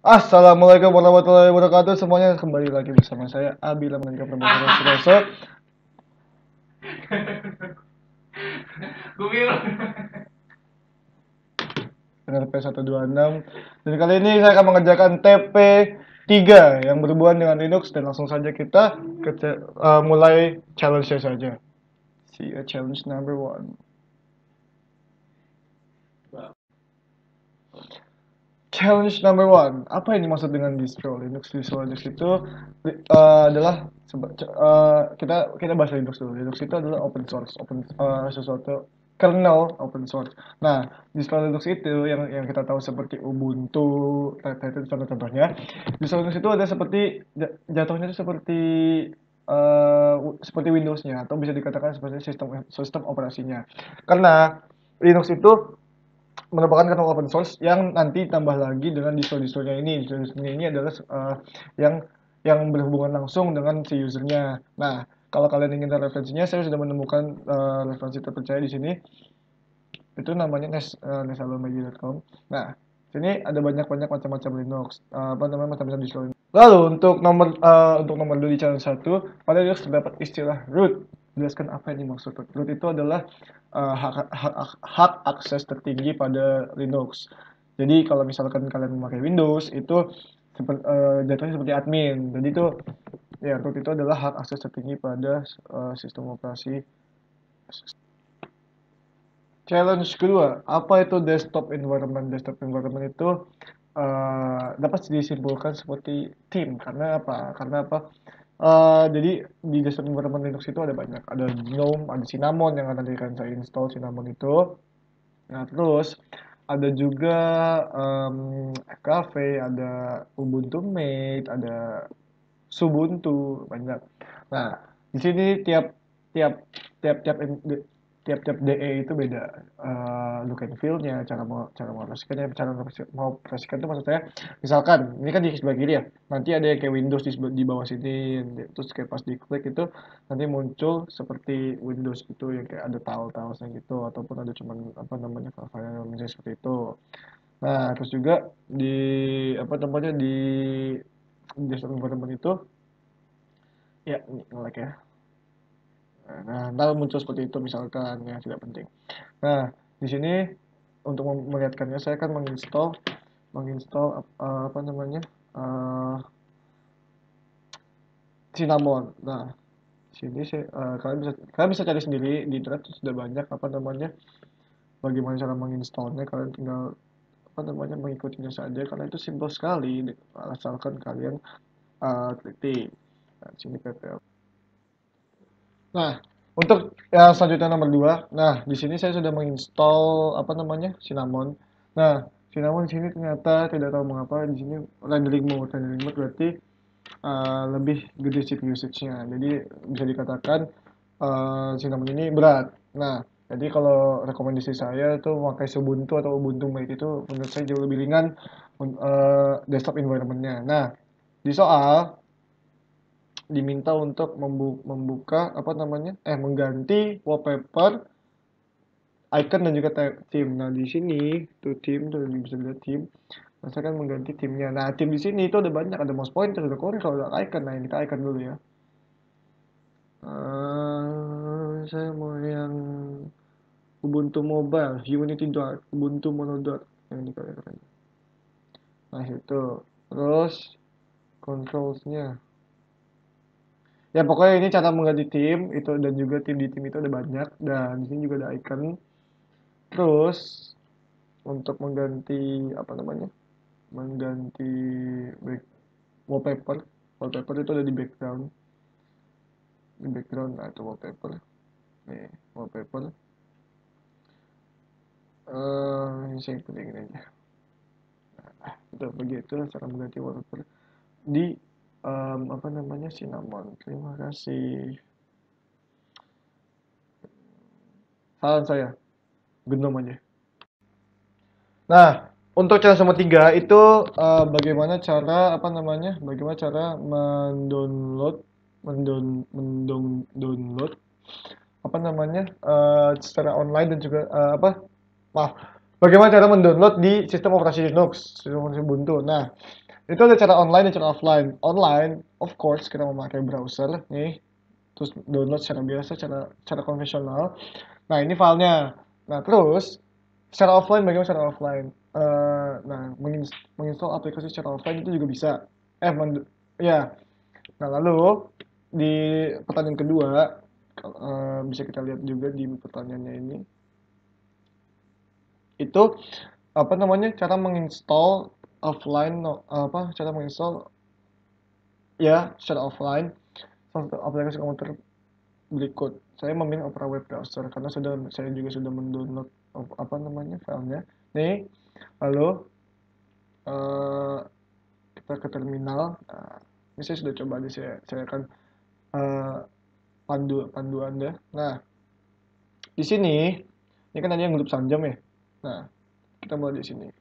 Assalamualaikum warahmatullahi wabarakatuh. Semuanya kembali lagi bersama saya Abila Menika Pramono Suroso. Gue bingung. Dengan P126. Dan kali ini saya akan mengerjakan TP3 yang berhubungan dengan Linux dan langsung saja kita mulai challenge-nya saja. See a challenge number one. Challenge number one. Apa ini maksud dengan distro Linux? Distro Linux itu adalah kita bahas Linux dulu. Linux itu adalah open source, sesuatu kernel open source. Nah, distro Linux itu yang kita tahu seperti Ubuntu, itu contoh-contohnya. Distro Linux itu ada jatuhnya itu seperti Windows-nya atau bisa dikatakan seperti sistem sistem operasinya. Karena Linux itu merupakan kernel open source yang nanti tambah lagi dengan distro-distronya ini. Distro-distronya ini adalah yang berhubungan langsung dengan si usernya. Nah, kalau kalian ingin tahu referensinya, saya sudah menemukan referensi terpercaya di sini. Itu namanya nesalomedia.com. Nah, sini ada banyak-banyak macam-macam Linux, apa namanya macam-macam distro. Lalu untuk nomor 2 di channel 1, pada Linux terdapat istilah root. Jelaskan apa yang dimaksud root. Root itu adalah hak akses tertinggi pada Linux. Jadi kalau misalkan kalian memakai Windows itu jatuhnya seperti admin. Jadi itu ya root itu adalah hak akses tertinggi pada sistem operasi. Challenge kedua, apa itu desktop environment? Desktop environment itu dapat disimpulkan seperti tim. Karena apa? Jadi di desktop environment Linux itu ada banyak. Ada GNOME, ada Cinnamon yang tadi kan saya install Cinnamon itu. Nah, terus ada juga Cafe, ada Ubuntu Mate, ada Subuntu, banyak. Nah, di sini tiap tiap tiap tiap DE itu beda look and feel-nya, cara mengoperasikannya, cara mengoperasikan itu maksud saya, misalkan ini kan di sebelah kiri ya, nanti ada yang kayak Windows di bawah sini, terus kayak pas diklik itu nanti muncul seperti Windows gitu yang kayak ada tiles-tilesnya gitu, ataupun ada cuman apa namanya file-file misalnya seperti itu. Nah, terus juga di apa namanya di desktop environment itu ya ini nge-lag ya. Nah, ntar muncul seperti itu misalkan yang tidak penting. Nah, di sini untuk melihatkannya saya akan menginstall apa namanya Cinnamon. Nah, di sini kalian bisa cari sendiri di internet sudah banyak apa namanya bagaimana cara menginstalnya. Kalian tinggal apa namanya mengikutinya saja karena itu simpel sekali asalkan kalian teliti. Nah, di sini PPL. Nah, untuk yang selanjutnya nomor 2, nah di sini saya sudah menginstal apa namanya Cinnamon. Nah, Cinnamon di sini ternyata tidak tahu mengapa di sini rendering mode berarti lebih gede CPU usage-nya. Jadi bisa dikatakan Cinnamon ini berat. Nah, jadi kalau rekomendasi saya itu memakai Ubuntu atau Ubuntu Mate itu menurut saya jauh lebih ringan desktop environment-nya. Nah, di soal diminta untuk membuka apa namanya mengganti wallpaper icon dan juga theme. Nah di sini tuh theme tuh bisa lihat theme. Nah, saya akan mengganti theme-nya. Nah theme di sini itu ada banyak, ada mouse pointer, ada control, ada icon. Nah ini kita icon dulu ya. Saya mau yang Ubuntu Mobile, Unity Dark, Ubuntu Mono Dark yang ini kalian. Nah itu terus controls-nya. Ya pokoknya ini cara mengganti tim itu dan juga tim di tim itu ada banyak dan di sini juga ada icon. Terus untuk mengganti apa namanya? Mengganti back, wallpaper. Wallpaper itu ada di background. Di background nah, itu wallpaper. Nih, wallpaper. Ini saya penting ini aja. Udah begitu cara mengganti wallpaper di apa namanya Cinnamon. Terima kasih. Saran saya, gendom aja. Nah, untuk cara nomor 3 itu bagaimana cara apa namanya? Bagaimana cara mendownload download apa namanya? Secara online dan juga apa? Maaf. Bagaimana cara mendownload di sistem operasi Linux, sistem operasi Ubuntu. Nah, itu ada cara online dan cara offline. Online, of course, kita memakai browser nih, terus download secara biasa, cara konvensional. Nah, ini filenya. Nah, terus secara offline, bagaimana secara offline? Nah, menginstall aplikasi secara offline itu juga bisa. Ya. Nah, lalu di pertanyaan kedua, bisa kita lihat juga di pertanyaannya ini, itu apa namanya, cara menginstall offline, cara menginstall ya secara offline satu aplikasi komputer berikut. Saya memilih Opera Web Browser karena saya juga sudah mendownload apa namanya filenya. Nih, lalu eh, kita ke terminal. Nah, ini saya sudah coba, saya akan eh, pandu Anda. Nah, di sini ini kan ada yang grup Sanjam ya. Nah, kita mulai di sini.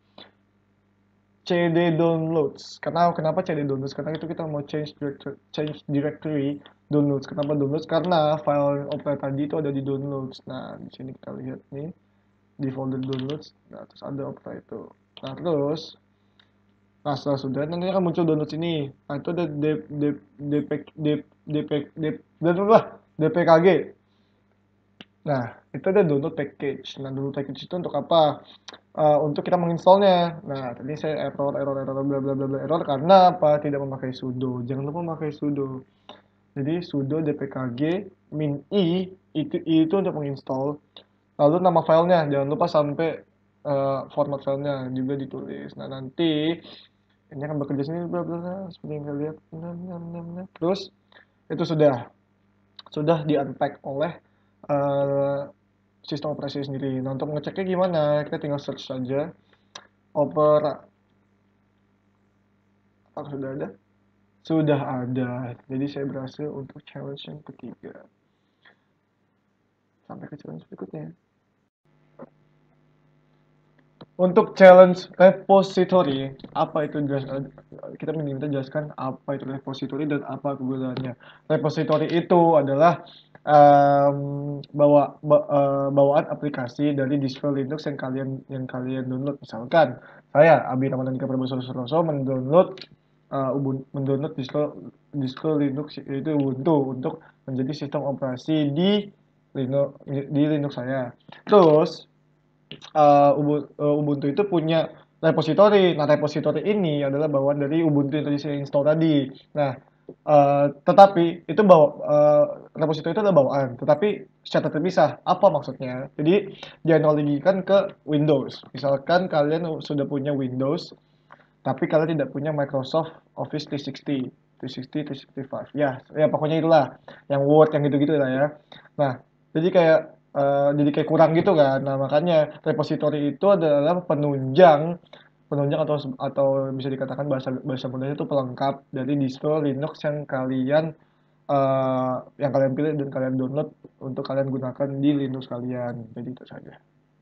CD downloads. Kenapa CD downloads? Karena itu kita mau change directory downloads. Kenapa downloads? Karena file Opera tadi itu ada di downloads. Nah, di sini kita lihat nih di folder downloads. Nah, terus ada Opera itu. Nah, terus setelah sudah nanti akan muncul downloads ini. Nah, itu ada DPKG. Nah, itu ada download package. Nah, download package itu untuk apa? Untuk kita menginstallnya. Nah, tadi saya error bla bla bla bla error karena apa? Tidak memakai sudo. Jangan lupa memakai sudo. Jadi sudo dpkg min i itu untuk menginstall. Lalu nama filenya jangan lupa sampai format filenya juga ditulis. Nah, nanti ini akan bekerja sini bla bla bla seperti yang kita lihat. Terus itu sudah di-unpack oleh sistem operasi sendiri. Nah, untuk mengeceknya gimana? Kita tinggal search saja Opera. Apakah sudah ada? Sudah ada. Jadi saya berhasil untuk challenge yang ketiga. Sampai ke challenge berikutnya. Untuk challenge repository, apa itu kita minta jelaskan apa itu repository dan apa kegunaannya. Repository itu adalah bawaan aplikasi dari distro Linux yang kalian download. Misalkan saya Abi Ramadhanika Prabowo mendownload distro Linux yaitu Ubuntu untuk menjadi sistem operasi di Linux saya. Terus Ubuntu itu punya repository. Nah, repository ini adalah bawaan dari Ubuntu yang tadi saya install tadi. Nah, tetapi itu repository itu adalah bawaan, tetapi secara terpisah. Apa maksudnya? Jadi dianalogikan ke Windows. Misalkan kalian sudah punya Windows, tapi kalian tidak punya Microsoft Office 360, 365. Ya pokoknya itulah, yang Word yang gitu-gitu lah ya. Nah, jadi kayak kurang gitu kan. Nah, makanya repository itu adalah penunjang atau bisa dikatakan bahasa bahasa mudahnya itu pelengkap dari distro Linux yang kalian pilih dan kalian download untuk kalian gunakan di Linux kalian. Jadi itu saja.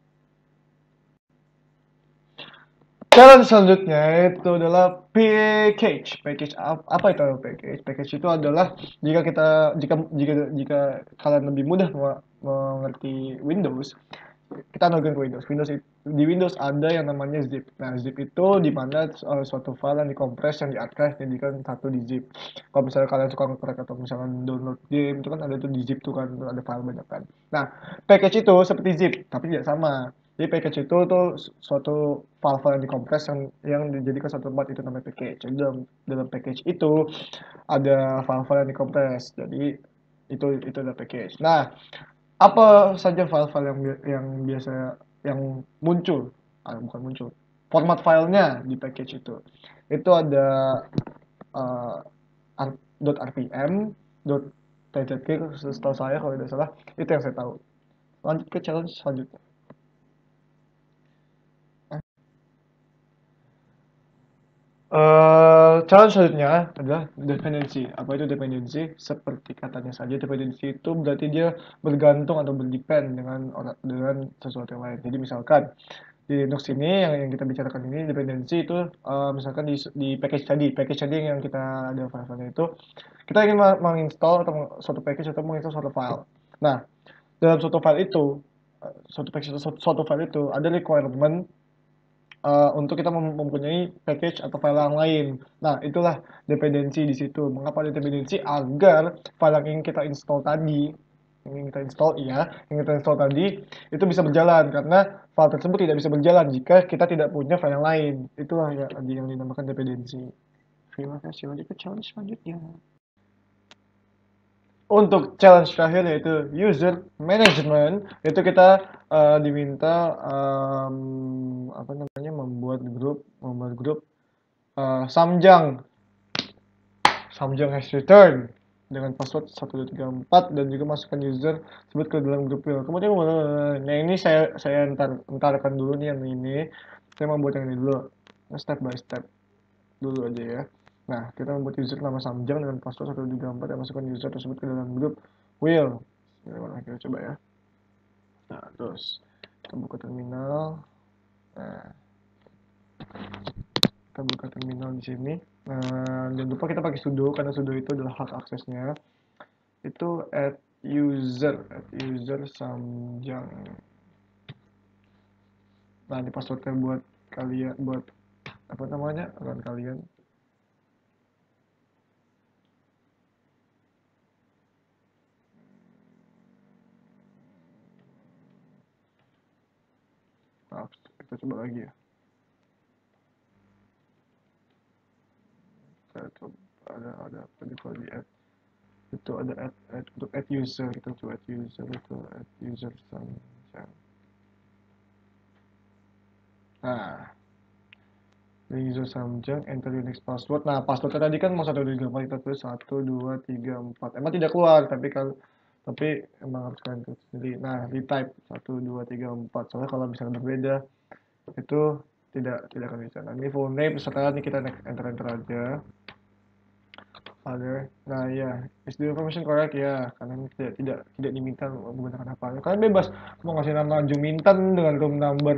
Challenge selanjutnya itu adalah package. Apa itu package? Package itu adalah jika kalian lebih mudah mengerti Windows, kita analogikan ke Windows. Di Windows ada yang namanya zip. Nah, zip itu di mana suatu file yang dikompres, yang di-archive, jadikan satu di zip. Kalau misalnya kalian suka nge-crack atau misalnya download game, itu kan ada tuh di zip tuh kan, ada file banyak kan. Nah, package itu seperti zip, tapi tidak sama. Jadi package itu tuh suatu file-file yang dikompres yang dijadikan satu tempat, itu namanya package. Jadi dalam package itu ada file-file yang dikompres. Jadi itu adalah package. Nah, apa saja file-file yang muncul? Bukan muncul. Format filenya di package itu ada uh, .rpm, .tzt, setahu saya kalau tidak salah, itu yang saya tahu. Lanjut ke challenge selanjutnya. Challenge selanjutnya adalah dependensi. Apa itu dependensi? Seperti katanya saja, dependensi itu berarti dia bergantung atau berdepend dengan sesuatu yang lain. Jadi misalkan di Linux ini yang kita bicarakan ini dependensi itu misalkan di package tadi yang kita ada file-filenya itu, kita ingin menginstall atau suatu package atau menginstall suatu file. Nah, dalam suatu file itu suatu file itu ada requirement untuk kita mempunyai package atau file yang lain. Nah, itulah dependensi di situ. Mengapa ada dependensi? Agar file yang ingin kita install tadi, yang kita install tadi itu bisa berjalan karena file tersebut tidak bisa berjalan jika kita tidak punya file yang lain. Itulah yang dinamakan dependensi. Terima kasih. Lanjut ke challenge selanjutnya. Untuk challenge terakhir yaitu user management, itu kita diminta apa namanya membuat grup Samjang has returned dengan password 1234 dan juga masukkan user tersebut ke dalam grup wheel. Kemudian nah ini saya entarkan dulu nih yang ini. Saya membuat yang ini dulu. Step by step dulu aja ya. Nah, kita membuat user nama Samjang dengan password 1234 dan masukkan user tersebut ke dalam grup wheel. Bagaimana kita coba ya. Nah, terus kita buka terminal. Nah, kita buka terminal di sini. Nah, jangan lupa kita pakai sudo karena sudo itu adalah hak aksesnya. Itu user Samjang. Nah, ini passwordnya buat kalian, buat apa namanya, akun kalian. Maaf, kita coba lagi ya. Saya coba ada apa di kalau di add itu ada add untuk add user, kita coba add user itu add user Samjang. Nah, user Samjang, enter your next password. Nah, passwordnya tadi kan mau 123 kita tulis 1234. Emang tidak keluar, tapi emang harus kalian tulis sendiri. Nah, retype 1234. Soalnya kalau misalnya berbeda itu tidak akan bisa. Nah, ini full name setelah ini kita enter aja. Other. Nah, ya, is the information correct ya? Karena ini tidak diminta menggunakan hafalnya. Kalian bebas mau ngasih nama Juminten dengan room number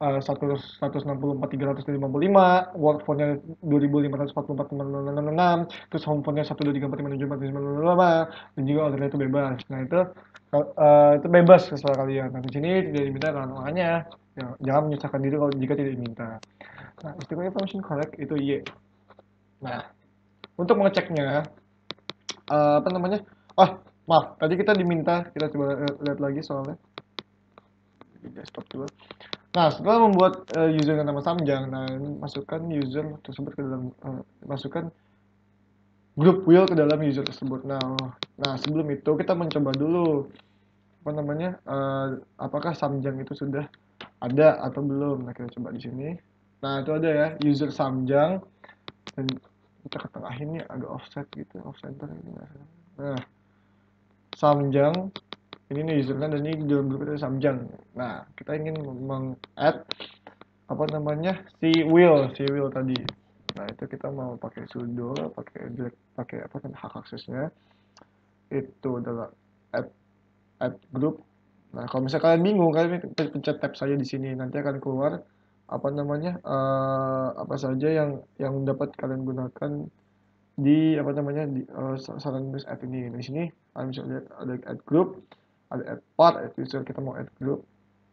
164.355, work phone-nya 2544.666, terus home phone-nya 123457495, dan juga ordernya itu bebas. Nah, itu bebas sesuai kalian. Nah, di sini tidak diminta makanya ya, jangan menyusahkan diri kalau jika tidak diminta. Nah, is the information correct itu Y. Nah, untuk mengeceknya apa namanya? Maaf, tadi kita diminta, kita coba lihat lagi soalnya di desktop dulu. Nah, setelah membuat user dengan nama Samjang, nah ini masukkan user tersebut ke dalam masukkan grup wheel ke dalam user tersebut. Nah sebelum itu kita mencoba dulu apa namanya apakah Samjang itu sudah ada atau belum. Nah, kita coba di sini. Nah, itu ada ya user Samjang dan kita ke tengah ini agak offset gitu, off center ini. Nah, Samjang ini nih usernya dan ini dalam grup itu Samjang. Nah, kita ingin meng-add apa namanya si wheel tadi. Nah, itu kita mau pakai sudo, pakai apa kan hak aksesnya itu adalah add group. Nah, kalau misalnya kalian bingung, kalian pencet tab saja di sini, nanti akan keluar apa namanya apa saja yang dapat kalian gunakan di apa namanya di saran tulis add ini. Di sini kalian bisa lihat ada add group, ada add part, add user. Kita mau add group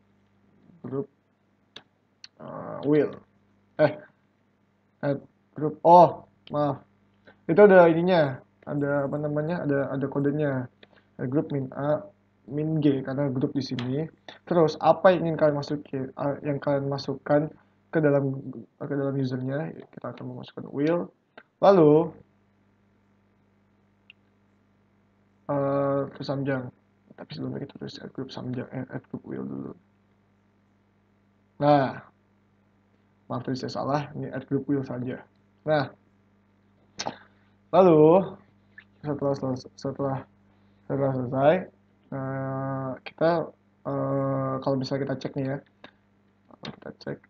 wheel add group. Oh, maaf, itu ada ininya, ada apa namanya, ada kodenya. Ada grup min A min G karena grup di sini. Terus apa yang ingin kalian masukin, yang kalian masukkan ke dalam usernya, kita akan memasukkan wheel. Lalu ke Samjang. Tapi sebelumnya kita tulis add group Samjang, add group wheel dulu. Nah, maaf tadi saya salah, ini add group wheel saja. Nah, lalu setelah selesai, kita kalau misalnya kita cek nih ya, kita cek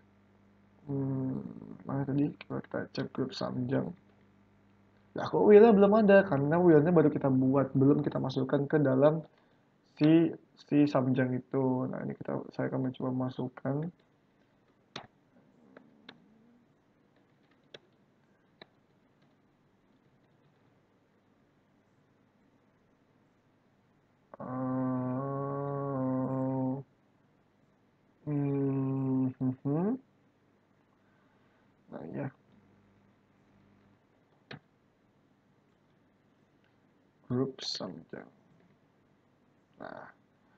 mana tadi, kalau kita cek grup Samjang, nah kok wheelnya belum ada karena wheelnya baru kita buat, belum kita masukkan ke dalam si Samjang itu. Nah, ini saya akan mencoba masukkan. Grup Samjang. Nah,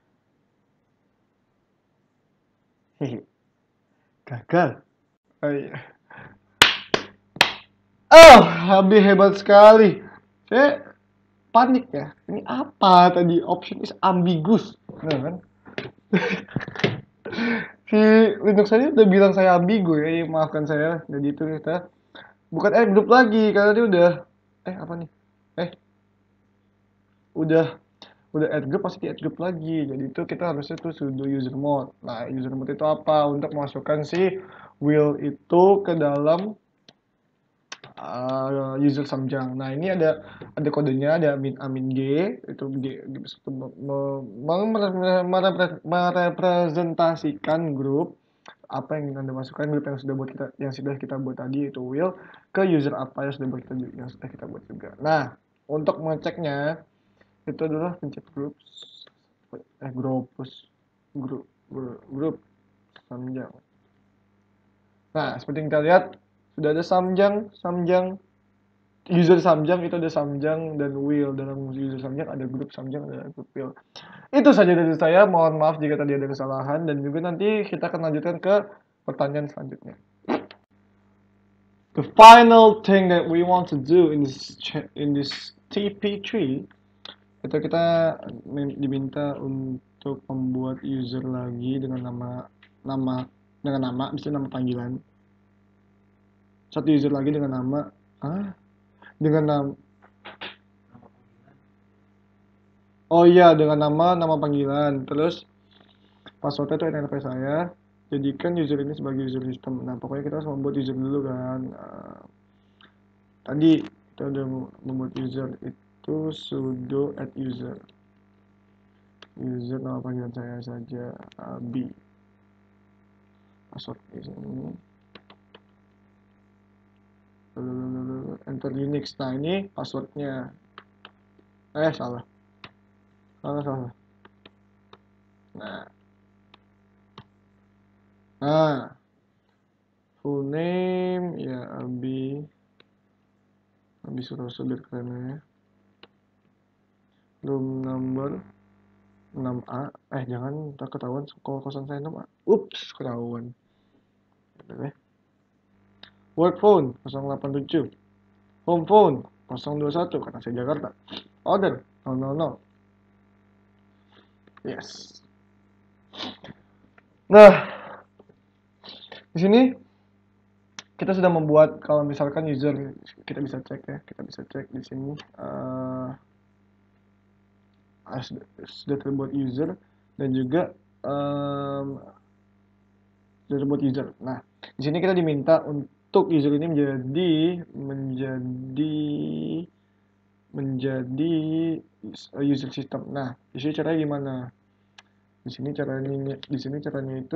hehe, gagal. Oh iya. Oh, Habib hebat sekali. Saya panik ya. Ini apa tadi? Option is ambiguous. Nah, kan? Si Linux saya udah bilang saya ambigu ya. Maafkan saya. Jadi itu kita bukan add group lagi karena dia udah apa nih? Eh, udah add group pasti di add group lagi. Jadi itu kita harusnya tuh sudo user mode. Nah, user mode itu apa? Untuk masukkan si will itu ke dalam user Samjang. Nah, ini ada kodenya, ada amin g, itu merepresentasikan grup apa yang ingin Anda masukkan, grup yang sudah kita buat tadi itu will ke user apa yang sudah kita buat juga. Nah, untuk mengeceknya itu adalah pencet grup Samjang. Nah, seperti yang kita lihat sudah ada Samjang, user Samjang itu ada Samjang dan Will. Dalam user Samjang ada grup Samjang, ada grup Will. Itu saja dari saya. Mohon maaf jika tadi ada kesalahan dan juga nanti kita akan lanjutkan ke pertanyaan selanjutnya. The final thing that we want to do in this TP3 itu kita diminta untuk membuat user lagi dengan nama bisa nama panggilan. Satu user lagi dengan nama dengan nama. Oh iya, dengan nama panggilan. Terus passwordnya itu NRP saya. Jadikan user ini sebagai user system. Nah, pokoknya kita harus membuat user dulu kan. Tadi kita udah membuat user itu sudo add user. User nama panggilan saya saja B. Password di sini. Enter Unix. Nah, ini passwordnya. Salah. Salah. Nah, full name ya Abi Suroso biar keren ya. Room number 6A. Jangan tak ketahuan kalau kosan saya 6A. Ups, ketahuan. Work phone 087. Home phone 021 karena saya Jakarta. Order 000. Yes. Nah, di sini kita sudah membuat, kalau misalkan user kita bisa cek di sini sudah terbuat user dan juga sudah terbuat user. Nah, di sini kita diminta untuk user ini menjadi user system. Nah, di sini caranya gimana? Di sini caranya itu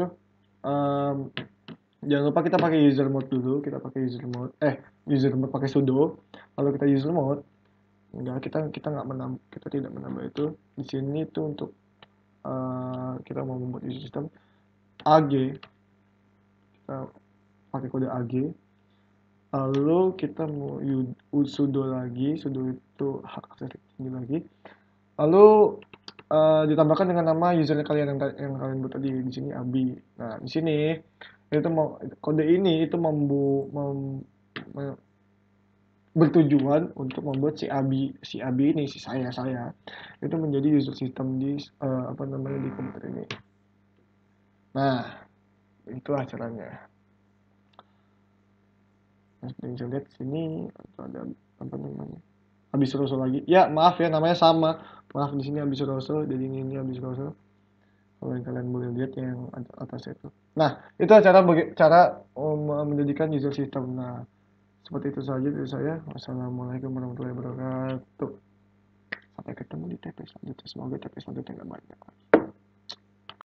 jangan lupa kita pakai user mode dulu. Kita pakai user mode pakai sudo. Kalau kita user mode, kita tidak menambah itu. Di sini itu untuk kita mau membuat user system AG, kita pakai kode AG. Lalu kita mau sudo lagi, sudo itu hak akses tinggi lagi. Lalu ditambahkan dengan nama usernya kalian yang kalian buat tadi. Di sini Abi. Nah, di sini itu kode ini itu bertujuan untuk membuat si Abi ini, saya itu menjadi user system di di komputer ini. Nah, itulah caranya. Nah, seperti yang bisa lihat sini ada Abi Suroso lagi. Ya, maaf ya, namanya sama. Maaf, di sini Abi Suroso, jadi ini Abi Suroso. Kalau yang kalian boleh lihat yang atas itu. Nah, itu cara menjadikan user system. Nah, seperti itu saja dari saya. Wassalamualaikum warahmatullahi wabarakatuh. Sampai ketemu di TP selanjutnya. Semoga TP selanjutnya nggak banyak.